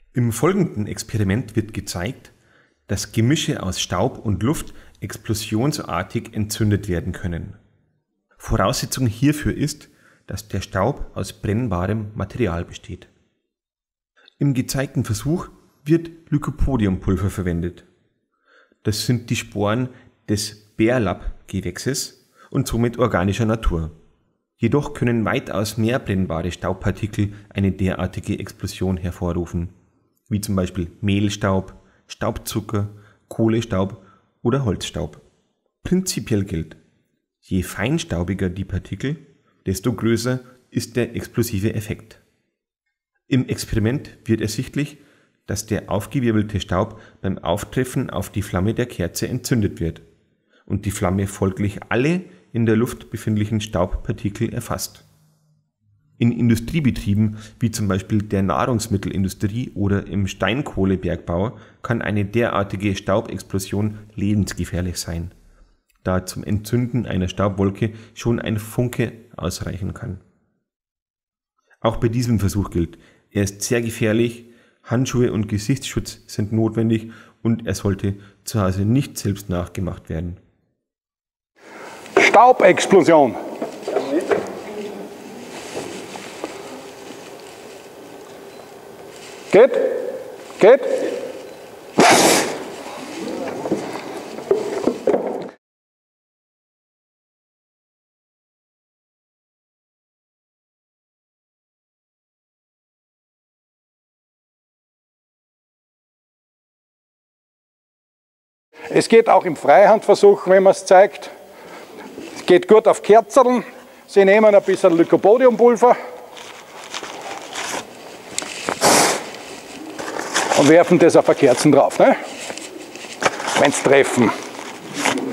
Im folgenden Experiment wird gezeigt, dass Gemische aus Staub und Luft explosionsartig entzündet werden können. Voraussetzung hierfür ist, dass der Staub aus brennbarem Material besteht. Im gezeigten Versuch wird Lycopodiumpulver verwendet. Das sind die Sporen des Bärlapp-Gewächses und somit organischer Natur. Jedoch können weitaus mehr brennbare Staubpartikel eine derartige Explosion hervorrufen, wie zum Beispiel Mehlstaub, Staubzucker, Kohlestaub oder Holzstaub. Prinzipiell gilt: Je feinstaubiger die Partikel, desto größer ist der explosive Effekt. Im Experiment wird ersichtlich, dass der aufgewirbelte Staub beim Auftreffen auf die Flamme der Kerze entzündet wird und die Flamme folglich alle in der Luft befindlichen Staubpartikel erfasst. In Industriebetrieben wie zum Beispiel der Nahrungsmittelindustrie oder im Steinkohlebergbau kann eine derartige Staubexplosion lebensgefährlich sein, da zum Entzünden einer Staubwolke schon ein Funke ausreichen kann. Auch bei diesem Versuch gilt: Er ist sehr gefährlich, Handschuhe und Gesichtsschutz sind notwendig und er sollte zu Hause nicht selbst nachgemacht werden. Staubexplosion. Geht? Geht? Es geht auch im Freihandversuch, wenn man es zeigt. Es geht gut auf Kerzeln. Sie nehmen ein bisschen Lycopodiumpulver und werfen das auf eine Kerzen drauf, ne? Wenn sie treffen.